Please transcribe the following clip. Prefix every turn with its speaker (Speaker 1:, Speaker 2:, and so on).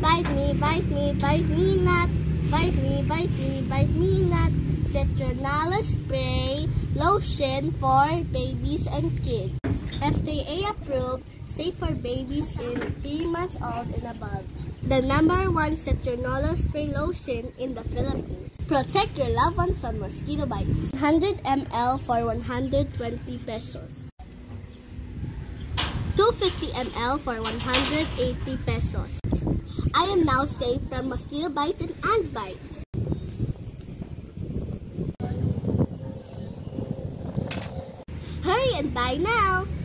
Speaker 1: Bite me, bite me, bite me not. Bite me, bite me, bite me not. Citronella spray lotion for babies and kids. FDA approved, safe for babies in 3 months old and above. The #1 citronella spray lotion in the Philippines. Protect your loved ones from mosquito bites. 100 ml for 120 pesos. 250 ml for 180 pesos. I am now safe from mosquito bites and ant bites. Hurry and buy now!